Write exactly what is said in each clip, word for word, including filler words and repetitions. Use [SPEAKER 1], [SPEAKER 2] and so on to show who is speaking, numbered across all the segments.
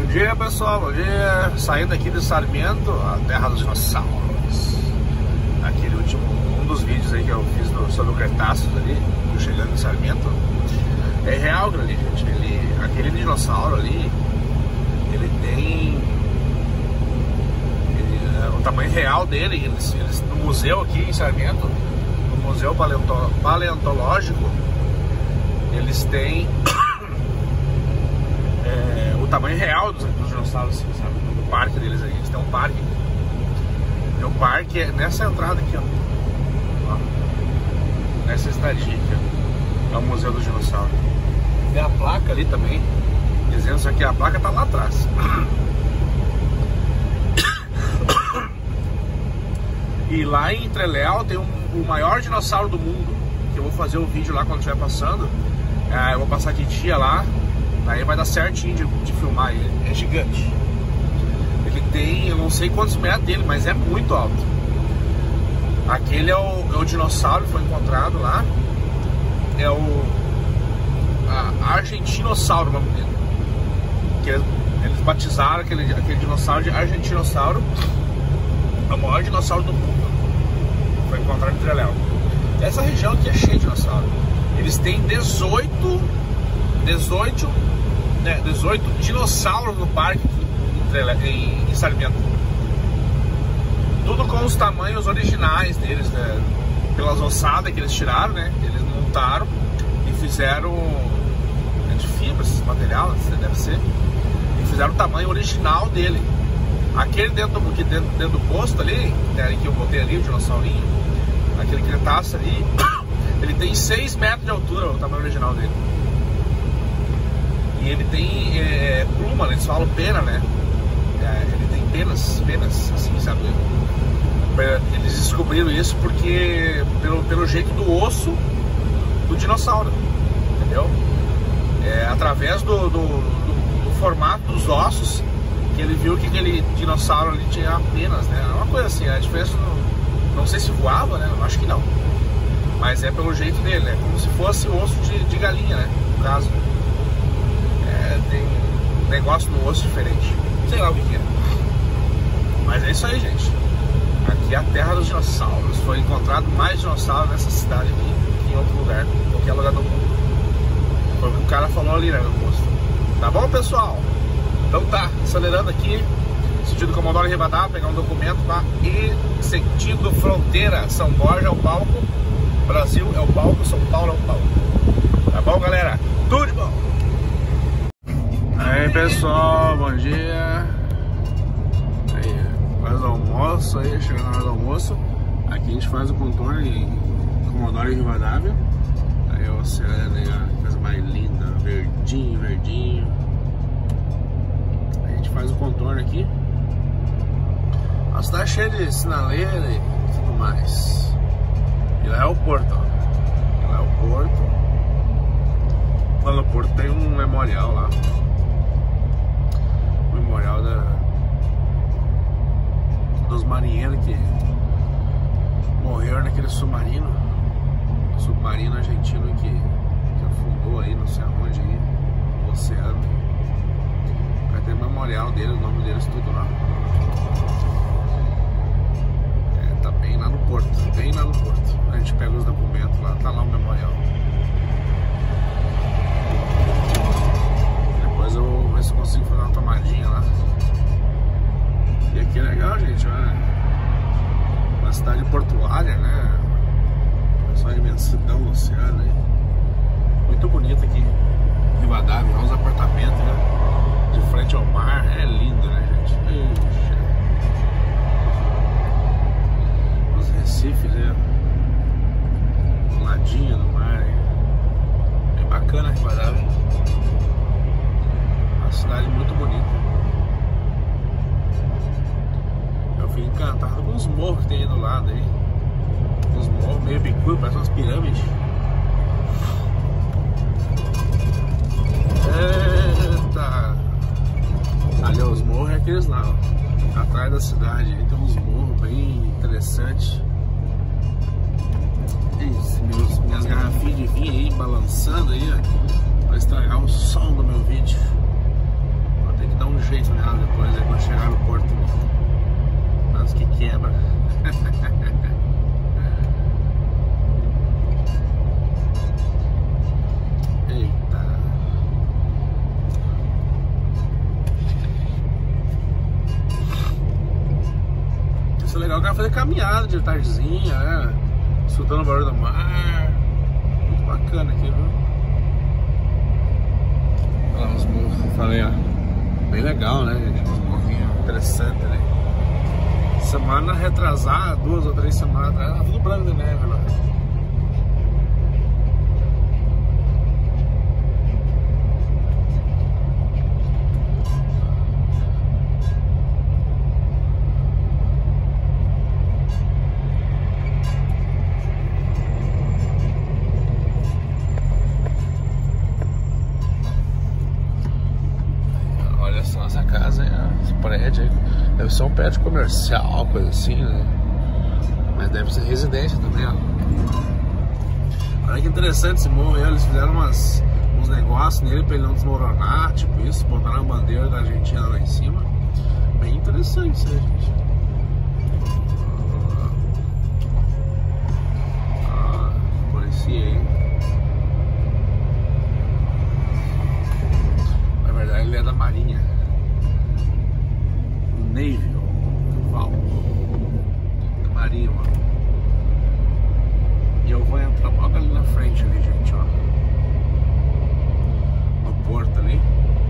[SPEAKER 1] dia, pessoal, bom dia. Saindo aqui de Sarmiento, a terra dos dinossauros. Aquele último, um dos vídeos aí que eu fiz do, sobre o Cretáceos ali, chegando em Sarmiento. É real, ali, gente. Ele, aquele dinossauro ali, ele tem ele, o tamanho real dele. Eles, eles, no museu aqui em Sarmiento, no Museu Paleonto, Paleontológico, eles têm é, o tamanho real dos, dos dinossauros, assim, sabe? No parque deles aí. Eles têm um parque. E o parque é nessa entrada aqui, ó. ó nessa estradinha aqui, ó. É o Museu do Dinossauro. Tem a placa ali também, dizendo só que a placa tá lá atrás. E lá em Trelew tem um, o maior dinossauro do mundo, que eu vou fazer o vídeo lá quando estiver passando. É, eu vou passar de dia lá, aí vai dar certinho de, de filmar ele. É gigante. Ele tem, eu não sei quantos metros dele, mas é muito alto. Aquele é o, é o dinossauro que foi encontrado lá. É o a Argentinossauro, o nome dele. Que eles batizaram aquele, aquele dinossauro de Argentinossauro. É o maior dinossauro do mundo. Foi encontrado em Trelew. Essa região aqui é cheia de dinossauro. Eles têm dezoito dezoito, né, dezoito dinossauros no parque em, Trelew, em, em Sarmiento. Tudo com os tamanhos originais deles, né, pelas ossadas que eles tiraram, né? Eles montaram e fizeram é de fibra, esses materiais, deve ser. E fizeram o tamanho original dele. Aquele dentro do, dentro, dentro do posto ali, né, que eu botei ali, o dinossaurinho, aquele Cretáceo ali, ele tem seis metros de altura, o tamanho original dele. E ele tem é, pluma, eles falam pena, né? É, ele tem penas, penas, assim, sabe? Eles descobriram isso porque pelo, pelo jeito do osso do dinossauro, entendeu? É, através do, do, do, do formato dos ossos que ele viu que aquele dinossauro ali tinha penas, né? É uma coisa assim, a diferença não, não sei se voava, né? Acho que não. Mas é pelo jeito dele, né? Como se fosse osso de, de galinha, né? No caso. É, tem um negócio no osso diferente. Sei lá o que, que é. Mas é isso aí, gente. Aqui é a terra dos dinossauros. Foi encontrado mais dinossauros nessa cidade aqui que em outro lugar, em qualquer lugar do mundo. Foi o que o cara falou ali, né, no posto. Tá bom, pessoal? Então tá, acelerando aqui, sentido Comodoro Rivadavia, pegar um documento, tá? E sentido fronteira, São Borja é o palco, Brasil é o palco, São Paulo é o palco. Tá bom, galera? Tudo de bom! Aí, pessoal, bom dia. Aí, faz o almoço aí, chegando na hora do almoço. Aqui a gente faz o contorno em Comodoro Rivadavia. Aí o oceano aí, a coisa mais linda, verdinho, verdinho. Aí a gente faz o contorno aqui. A cidade cheia de sinaleira e tudo mais. E lá é o porto, ó. E lá é o porto. Lá no porto tem um memorial lá. O memorial da, dos marinheiros que morreram naquele submarino. Submarino argentino que, que afundou aí, não sei aonde, aí, no oceano. Vai ter memorial dele, o nome deles tudo lá. É, tá bem lá no porto, bem lá no porto. A gente pega os documentos lá, tá lá o memorial. Depois eu vou ver se eu consigo fazer uma tomadinha lá. E aqui é legal, gente, olha. Uma cidade portuária, né? Só a imensidão do oceano aí. Muito bonito aqui. Rivadavia, olha os apartamentos, né? De frente ao mar. É lindo, né, gente? Ixi. Os recifes, né? Do ladinho do mar aí. Bem bacana Rivadavia. Uma cidade muito bonita. Eu fico encantado com os morros que tem aí do lado aí. Uns morros meio bicudo, parece umas pirâmides. Eita! Ali os morros é aqueles lá, ó. Atrás da cidade aí tem uns morros bem interessantes. Isso, meus, minhas garrafinhas de vinho aí balançando aí, ó. Vai estragar o som do meu vídeo. Vou ter que dar um jeito nela depois, aí quando chegar no porto. Mas que quebra. Eita. Isso é legal, o cara fazer caminhada de tardezinha, né? Escutando o barulho do mar. Muito bacana aqui, viu? Olha lá os morros, falei, ó. Bem legal, né, gente? Um morrinho interessante, né? Semana retrasada, duas ou três semanas atrás, tava tudo branco de neve lá. Olha só essa casa, esse prédio aí. Deve ser um prédio comercial, coisa assim, né? Mas deve ser residência também, ó. Olha que interessante esse morro aí, eles fizeram umas, uns negócios nele pra ele não desmoronar, tipo isso, botaram a bandeira da Argentina lá em cima. Bem interessante isso aí, gente. Ah, policia aí. Na verdade ele é da Marinha. Navy, Val, da Marinha, mano. E eu vou entrar logo ali na frente, ali, gente, ó. No porto ali.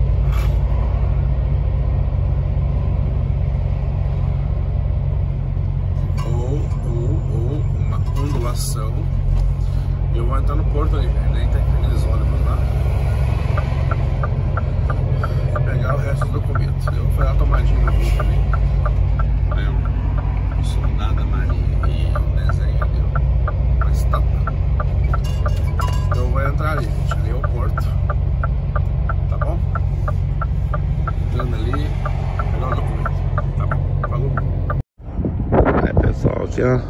[SPEAKER 1] Ou, ou, ou uma ondulação. E eu vou entrar no porto ali, velho. Nem tem aqueles ônibus lá. Pegar o resto do documento. Eu vou fazer a tomadinha no vídeo ali. Eu sou nada marinho e um desenho ali, ó. Mas tá. Então eu vou entrar ali, gente. Ali é o porto. Tá bom? Entrando ali, pegar o documento. Tá bom? Falou. Aí, pessoal, aqui ó.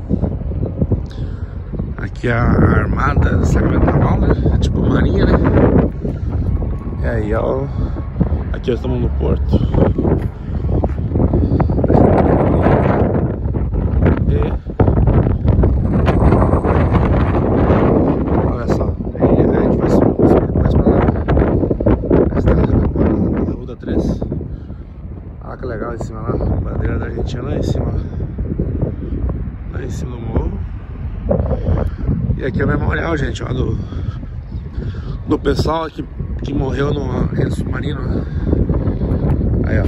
[SPEAKER 1] Aqui é a armada do Sacramento Naval, né? É tipo marinha, né? E aí, ó. Aqui nós estamos no porto. E... olha só, aí a gente vai subir mais pra lá. A estrada agora na Ruta três. Olha que legal em cima lá. Bandeira da Argentina lá em cima. Lá em cima do morro. E aqui é o memorial, gente, ó, do, do pessoal que, que morreu no aquele submarino. Aí, ó.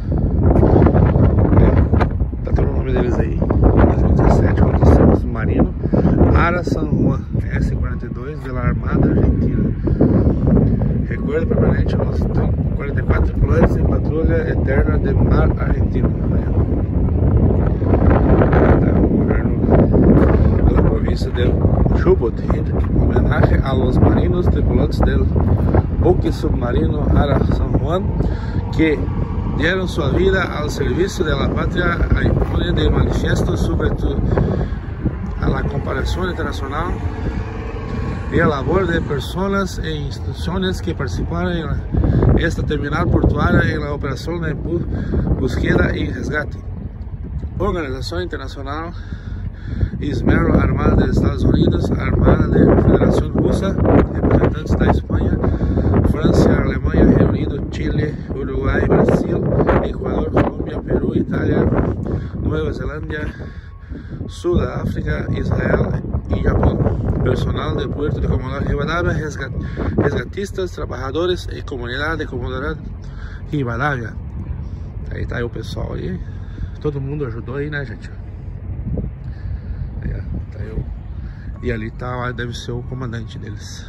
[SPEAKER 1] É, tá todo o nome deles aí. dois mil e dezessete aconteceu no submarino Ara San Juan, S quarenta e dois, pela Armada Argentina. Recuerdo permanente aos quarenta e quatro tripulantes em patrulha eterna de mar argentino. Aí, ó. Tá, o governo da província de Chubut, em homenagem a los marinos tripulantes del buque submarino Ara San Juan, que dieron su vida al servicio de la patria, a imponer de manifiesto sobre tu, a la comparación internacional y a la labor de personas e instituciones que participaron en la, esta terminal portuaria en la operación de búsqueda y resgate. Organización Internacional Ismero, Armada de Estados Unidos, Armada de Federación Rusa, representantes da Espanha, Francia, Alemanha, Reino Unido, Chile, Uruguai, Brasil, Equador, Colômbia, Peru, Itália, Nova Zelândia, Sul da África, Israel e Japão. Personal de Puerto de Comodoro Rivadavia, resgat, resgatistas, trabalhadores e comunidade de Comodoro Rivadavia. Aí tá aí o pessoal aí. Todo mundo ajudou aí, né, gente? Aí, ó, tá eu. E ali tá, deve ser o comandante deles.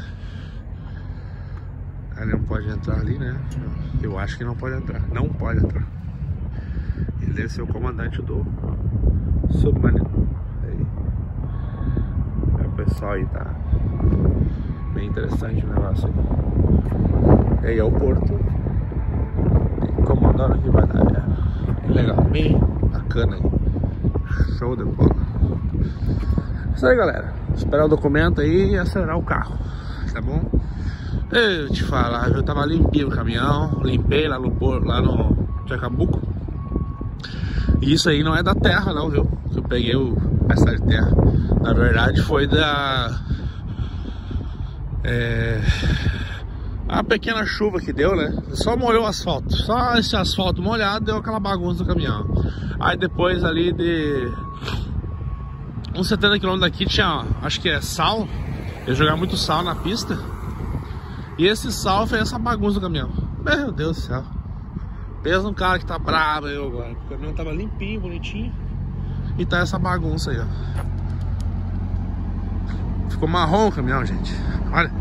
[SPEAKER 1] Ele não pode entrar ali, né? Eu acho que não pode entrar. Não pode entrar. Ele deve ser o comandante do submarino. Aí. Aí o pessoal aí tá bem interessante o negócio aí. Aí é o porto. Comodoro Rivadavia. Legal, bem bacana aí. Show de bola. Isso aí, galera. Esperar o documento aí e acelerar o carro. Tá bom?
[SPEAKER 2] Eu te falar, eu tava limpinho o caminhão, limpei lá no porto, lá no Chacabuco. E isso aí não é da terra não, viu? Que eu peguei o peça de terra. Na verdade foi da... É... a pequena chuva que deu, né? Só molhou o asfalto. Só esse asfalto molhado deu aquela bagunça do caminhão. Aí depois ali de... uns setenta quilômetros daqui tinha, acho que é sal. Eu jogar muito sal na pista. E esse sal fez essa bagunça do caminhão. Meu Deus do céu. Pensa um cara que tá bravo eu agora. O caminhão tava limpinho, bonitinho. E tá essa bagunça aí, ó. Ficou marrom o caminhão, gente. Olha.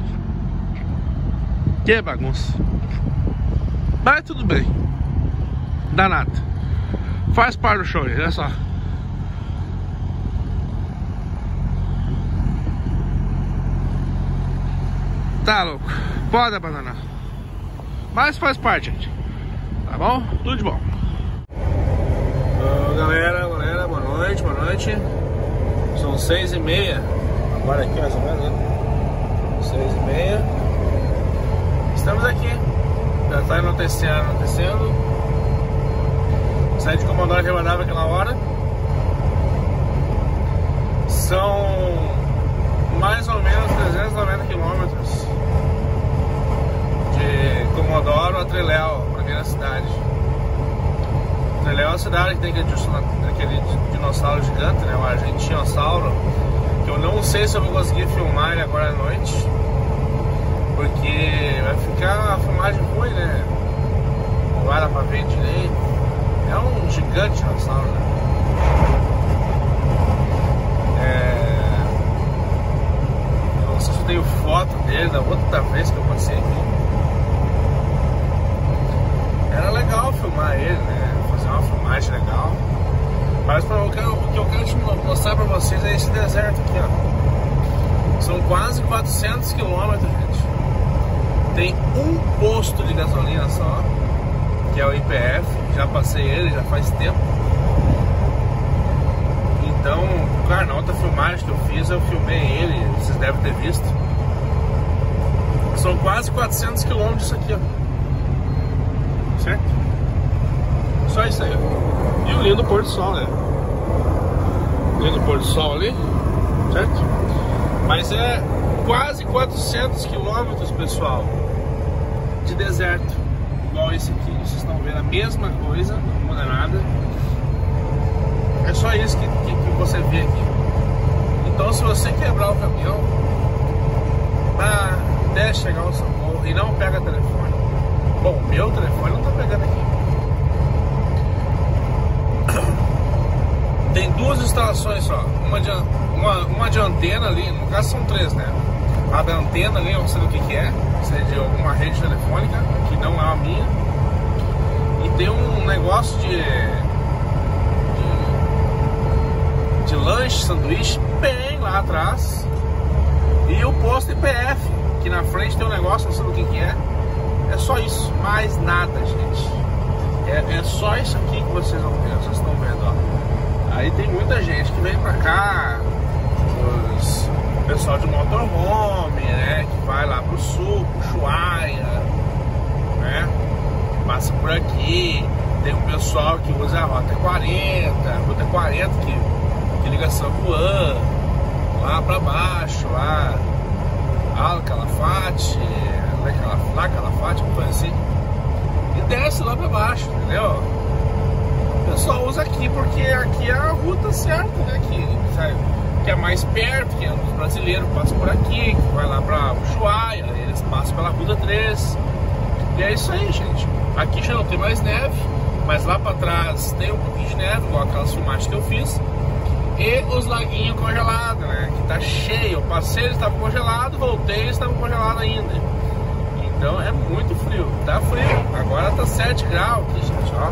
[SPEAKER 2] Que bagunça. Mas tudo bem. Dá nada. Faz parte do show aí, olha só. Tá louco. Pode abandonar. Mas faz parte, gente. Tá bom? Tudo de bom. Ô, galera, galera, boa noite, boa noite. São seis e meia. Agora aqui mais ou menos, né? Seis e meia. Estamos aqui. Já tá anoitecendo, anoitecendo. Saí de Comodoro Rivadavia aquela hora. São mais ou menos trezentos e noventa quilômetros de Comodoro a Trelew, primeira cidade. Trelew é uma cidade que tem aquele, aquele dinossauro gigante, né? O argentinossauro, que eu não sei se eu vou conseguir filmar ele agora à noite, porque vai ficar a filmagem ruim, né? Não vai dar pra ver direito. É um gigante dinossauro, né? É... eu não sei se eu tenho foto dele da outra vez que eu passei aqui. Era legal filmar ele, né? Fazer uma filmagem legal. Mas pra, o, que eu, o que eu quero te mostrar pra vocês é esse deserto aqui, ó. São quase quatrocentos quilômetros, gente. Tem um posto de gasolina só, que é o I P F. Já passei ele, já faz tempo. Então, claro, na outra filmagem que eu fiz, eu filmei ele, vocês devem ter visto. São quase quatrocentos quilômetros isso aqui, ó. Certo? Só isso aí, ó. E o lindo pôr do sol, né? O lindo pôr do sol ali, certo? Mas é quase quatrocentos quilômetros, pessoal, de deserto. Igual esse aqui, vocês estão vendo a mesma coisa, não muda nada. É só isso que, que, que você vê aqui. Então, se você quebrar o caminhão, ah, deixa chegar o socorro e não pega telefone. Bom, meu telefone não tá pegando aqui. Tem duas instalações só. Uma de, uma, uma de antena ali, no caso são três, né? A da antena ali, eu não sei do que que é. Se é de alguma rede telefônica, que não é a minha. E tem um negócio de... de, de lanche, sanduíche, bem lá atrás. E o posto I P F, que na frente tem um negócio, não sei do que que é. É só isso, mais nada, gente. É, é só isso aqui que vocês vão ver, vocês estão vendo, ó. Aí tem muita gente que vem pra cá, os pessoal de motorhome, né? Que vai lá pro sul, pro Ushuaia, né? Passa por aqui. Tem um pessoal que usa a Rota quarenta, a Rota quarenta que, que liga São Juan, lá pra baixo, lá Al Calafate, lá Calafate, uma coisa assim, e desce lá pra baixo, entendeu? O pessoal usa aqui porque aqui é a ruta certa, né? Que, sabe, que é mais perto, que os brasileiros passam por aqui, que vai lá pra Ushuaia, eles passam pela Ruta três. E é isso aí, gente. Aqui já não tem mais neve, mas lá pra trás tem um pouquinho de neve, igual aquelas filmagens que eu fiz. E os laguinhos congelados, né? Que tá cheio. Eu passei, eles estavam congelados, voltei, eles estavam congelados ainda. Então é muito frio, tá frio. Agora tá sete graus aqui, gente, ó.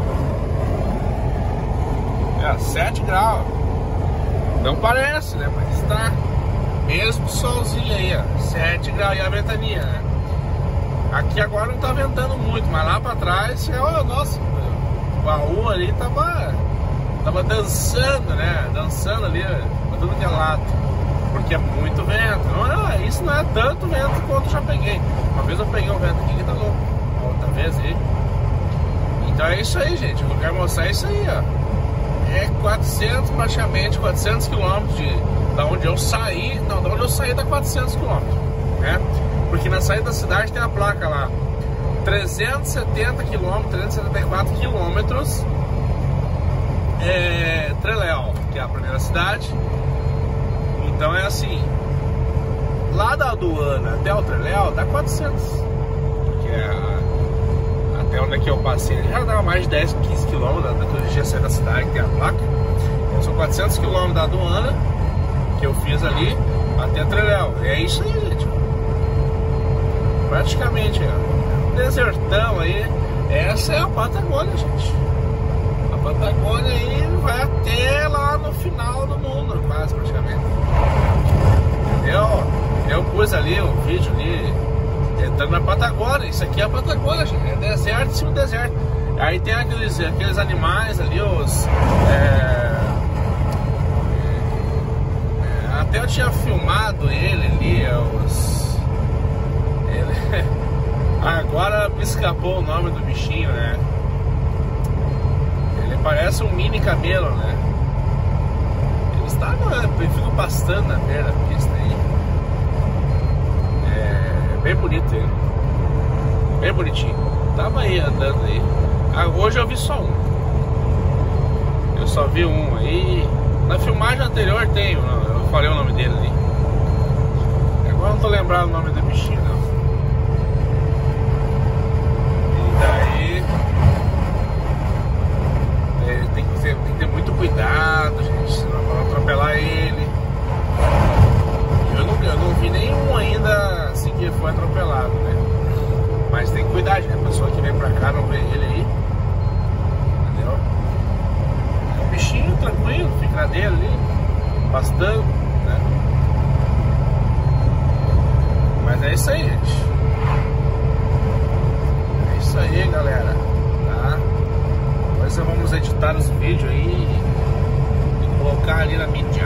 [SPEAKER 2] É, sete graus. Não parece, né? Mas tá. Mesmo solzinho aí, ó. sete graus e a ventania, né? Aqui agora não tá ventando muito, mas lá pra trás, oh, nossa, o baú ali tava, tava dançando, né? Dançando ali, pra tudo que é lado. porque é muito vento. Não, não, isso não é tanto vento quanto eu já peguei. Uma vez eu peguei um vento aqui que tá louco, outra vez aí. Então é isso aí, gente, eu quero mostrar isso aí, ó. É quatrocentos, praticamente quatrocentos quilômetros de da onde eu saí. Não, da onde eu saí dá quatrocentos quilômetros, né? Porque na saída da cidade tem a placa lá, trezentos e setenta quilômetros, trezentos e setenta e quatro quilômetros, é Trelew, que é a primeira cidade. Então é assim, lá da aduana até o Trelew dá quatrocentos, porque é até onde é que eu passei já dava mais de dez, quinze quilômetros daquele dia sair da cidade, que tem a placa. Então são quatrocentos quilômetros da aduana que eu fiz ali até Trelew. É isso aí, gente. Praticamente é um desertão aí. Essa é a Patagônia, gente. A Patagônia aí vai até lá no final do mundo, quase praticamente. Entendeu? Eu pus ali um vídeo ali entrando na Patagônia. Isso aqui é a Patagônia, gente. É deserto em cima do deserto. Aí tem aqueles, aqueles animais ali, os é, é, até eu tinha filmado ele ali, os ele, agora me escapou o nome do bichinho, né? Ele parece um mini camelo, né? Eles estavam, eu fico pastando na beira da pista aí. É bem bonito ele, bem bonitinho. Tava aí andando aí. Ah, hoje eu vi só um. Eu só vi um aí. Na filmagem anterior tem, eu falei o nome dele ali. Agora não tô lembrando o nome do bichinho não. E daí é, tem, que ter, tem que ter muito cuidado, gente, senão vão atropelar ele. Eu não, eu não vi nenhum ainda assim que foi atropelado, né? Mas tem que cuidar, gente. A pessoa que vem pra cá não vê ele aí. Entendeu? É um bichinho tranquilo, fica na dele ali, pastando, né? Mas é isso aí, gente. É isso aí, galera. Tá? Depois vamos editar os vídeos aí e colocar ali na mídia.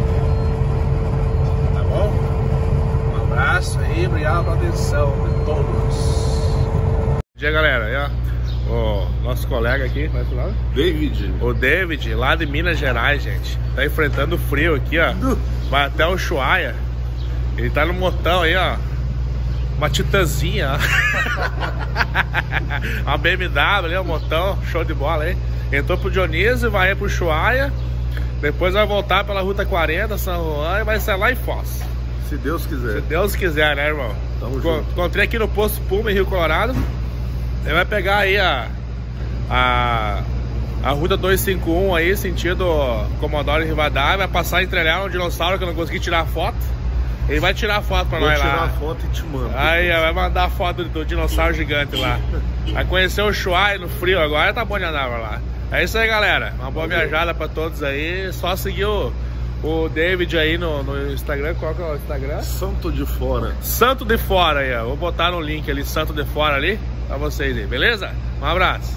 [SPEAKER 2] Tá bom? Um abraço aí, obrigado pela atenção de todos. Bom dia, galera. Aí, ó, o nosso colega aqui, vai pro lado?
[SPEAKER 1] David.
[SPEAKER 2] O David, lá de Minas Gerais, gente. Tá enfrentando o frio aqui, ó. Vai até o Ushuaia. Ele tá no motão aí, ó. Uma Titanzinha, ó. Uma B M W ali, um motão, show de bola aí. Entrou pro Dionísio, vai pro Ushuaia. Depois vai voltar pela Ruta quarenta, São Juan, e vai sair lá em Foz.
[SPEAKER 1] Se Deus quiser. Se
[SPEAKER 2] Deus quiser, né, irmão?
[SPEAKER 1] Tamo junto.
[SPEAKER 2] Encontrei aqui no Posto Puma, em Rio Colorado. Ele vai pegar aí a a, a Ruta duzentos e cinquenta e um aí, sentido Comodoro Rivadavia. Vai passar entre ela um dinossauro que eu não consegui tirar foto. Ele vai tirar foto pra
[SPEAKER 1] Vou
[SPEAKER 2] nós lá.
[SPEAKER 1] Vou tirar a foto e te mando.
[SPEAKER 2] Aí, vai mandar a foto do, do dinossauro gigante lá. Vai conhecer o Ushuaia no frio, agora tá bom de andar lá. É isso aí, galera. Uma boa viajada pra todos aí. Só seguir o, o David aí no, no Instagram. Qual que é o Instagram?
[SPEAKER 1] Santo de Fora.
[SPEAKER 2] Santo de Fora aí, ó. Vou botar no link ali, Santo de Fora ali, pra vocês aí, beleza? Um abraço.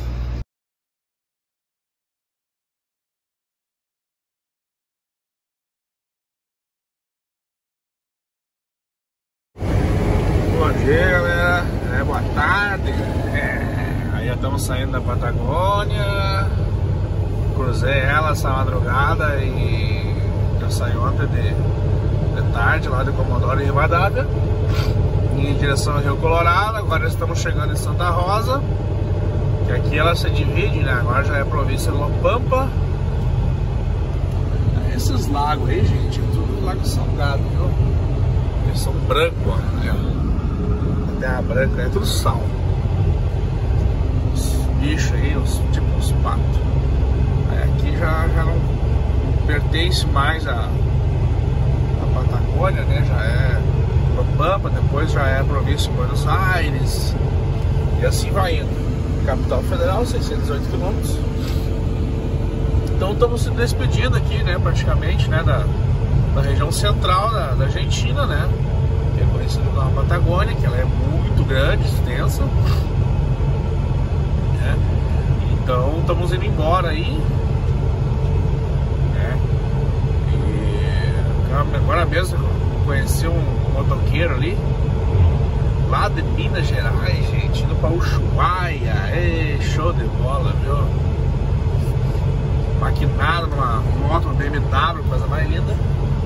[SPEAKER 2] Bom dia, galera. É, boa tarde. É, aí estamos saindo da Patagônia. Cruzei ela essa madrugada e eu saí ontem de, de tarde lá de Comodoro e Rivadavia em direção ao Rio Colorado. Agora estamos chegando em Santa Rosa, que aqui ela se divide, né? Agora já é a província de Lopampa. Esses lagos aí, gente, é tudo lago salgado, viu? Eles são brancos, ó, né? Terra branca, é tudo sal. Os bichos aí, os, tipo os patos. Aí aqui já, já não pertence mais a, a Patagônia, né? Já é Lopampa, depois já é a província de Buenos Aires. E assim vai indo. Capital Federal, seiscentos e oito quilômetros. Então estamos se despedindo aqui, né? Praticamente, né? Da, da região central da, da Argentina, né? Que é conhecida como Patagônia, que ela é muito grande, extensa, né? Então estamos indo embora aí, né? E
[SPEAKER 1] Agora mesmo eu conheci um motoqueiro ali, lá de Minas Gerais, gente, indo pra Ushuaia. Ei, show de bola, viu? Maquinado numa moto, uma B M W, coisa mais linda.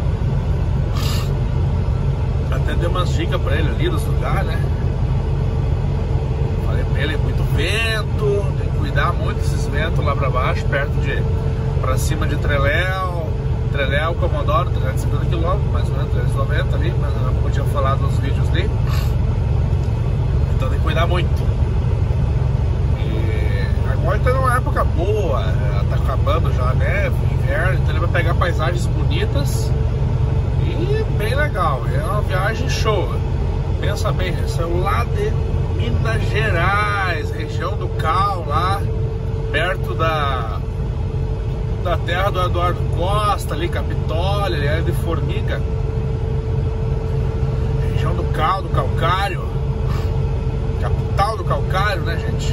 [SPEAKER 1] Até dei umas dicas pra ele ali dos lugares, né? Falei pra ele, muito vento, tem que cuidar muito desses ventos lá pra baixo, perto de, pra cima de Treléu, Treléu, Comodoro, trezentos e cinquenta quilômetros, mais ou menos, trezentos e noventa ali, mas eu tinha falado nos vídeos ali. Então tem que cuidar muito. E agora tá numa época boa, tá acabando já, né? Inverno, então ele vai pegar paisagens bonitas e bem legal. É uma viagem show. Pensa bem, isso é lá de Minas Gerais, região do Cal, lá perto da da terra do Eduardo Costa, ali Capitólio, ele é de Formiga, região do Cal, do Calcário, capital do Calcário, né, gente?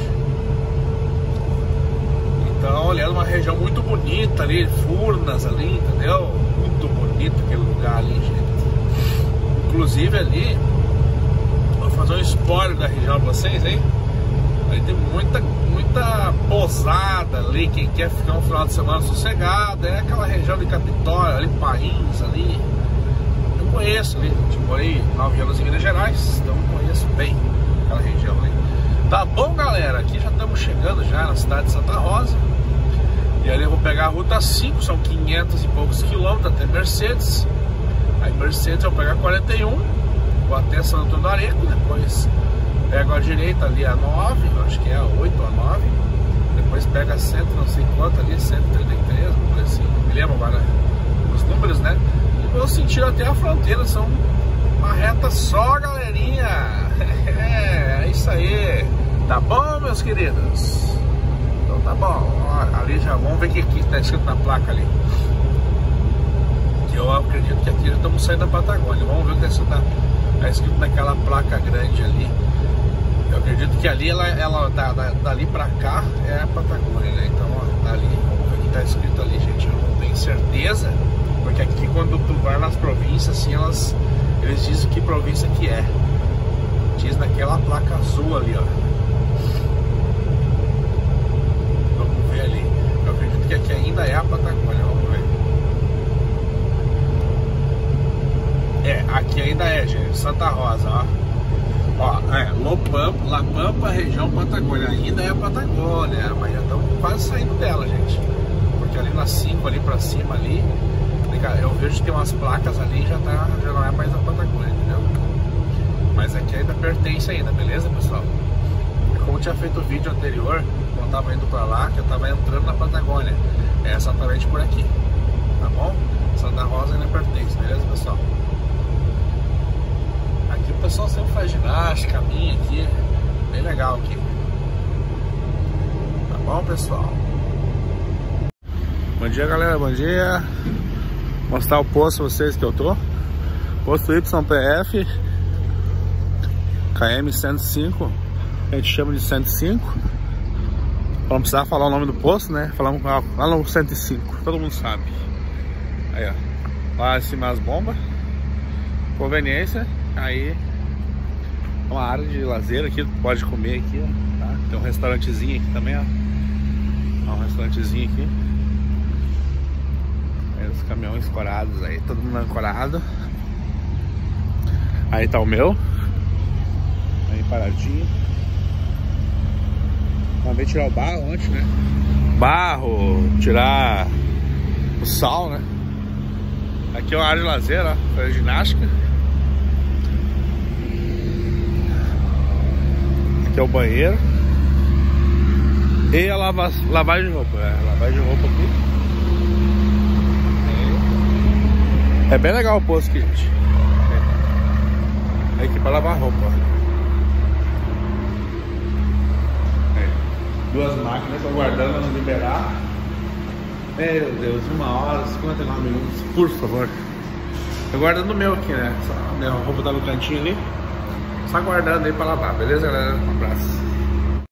[SPEAKER 1] Então, ele é uma região muito bonita ali, Furnas ali, entendeu? Muito bonito aquele lugar ali, gente. Inclusive ali, vou fazer um spoiler da região pra vocês, hein? Aí tem muita, muita pousada ali, quem quer ficar um final de semana sossegado, é aquela região de Capitólio, ali, Pains, ali. Eu conheço ali, tipo, morei nove anos em Minas Gerais, então eu conheço bem aquela região ali. Tá bom, galera, aqui já estamos chegando já na cidade de Santa Rosa. E ali eu vou pegar a ruta cinco, são quinhentos e poucos quilômetros até Mercedes. Aí Mercedes eu vou pegar quarenta e um, vou até São Antônio do Areco, depois pego a direita ali a nove, acho que é a oito ou a nove. Depois pega a cento, não sei quanto ali, cento e trinta e três, não assim, não me lembro agora os números, né? E vou sentir até a fronteira, são uma reta só, galerinha. É, é isso aí. Tá bom, meus queridos? Então tá bom. Ó, ali já vamos ver o que aqui tá escrito na placa ali. Que eu acredito que aqui já estamos saindo da Patagônia. Vamos ver o que tá escrito, na, tá escrito naquela placa grande ali. Eu acredito que ali ela, ela da, da, dali pra cá é a Patagônia, né? Então, ó, dali, vamos ver o que tá escrito ali, gente. Eu não tenho certeza, porque aqui quando tu vai nas províncias, assim, elas, eles dizem que província que é. Diz naquela placa azul ali, ó. Vamos ver ali. Eu acredito que aqui ainda é a Patagônia, vamos ver. É, aqui ainda é, gente, Santa Rosa, ó. Ó, é, Lopampa, La Pampa, região Patagônia, ainda é a Patagônia, mas já estamos quase saindo dela, gente. Porque ali na cinco, ali pra cima, ali, eu vejo que tem umas placas ali, já, tá, já não é mais a Patagônia, entendeu? Mas aqui ainda pertence ainda, beleza, pessoal? E como eu tinha feito o vídeo anterior, quando eu tava indo pra lá, que eu tava entrando na Patagônia, é exatamente por aqui, tá bom? Santa Rosa ainda pertence, beleza, pessoal? Aqui o pessoal sempre faz ginástica, caminha aqui, bem legal aqui. Tá bom, pessoal? Bom dia, galera, bom dia. Vou mostrar o posto pra vocês que eu tô. Posto Y P F K M cento e cinco, a gente chama de cento e cinco. Pra não precisar falar o nome do posto, né? Falamos lá no cento e cinco, todo mundo sabe. Aí, ó, lá em cima as bombas, conveniência. Aí uma área de lazer aqui, pode comer aqui, ó, tá? Tem um restaurantezinho aqui também, ó. Ó, um restaurantezinho aqui. Aí os caminhões escorados aí, todo mundo ancorado. Aí tá o meu, aí paradinho. Vamos ver tirar o barro antes, né? Barro, tirar o sal, né? Aqui é uma área de lazer, ó, para ginástica. Aqui é o banheiro. E a lava, lavagem de roupa. É, lavagem de roupa aqui. É bem legal o posto aqui, gente. É aqui pra lavar roupa. É. Duas máquinas, estão guardando pra não liberar. Meu Deus, uma hora, cinquenta e nove minutos, por favor. Tô guardando o meu aqui, né? Só, minha roupa tá no cantinho ali. Só guardando aí pra lavar, beleza, galera? Um abraço.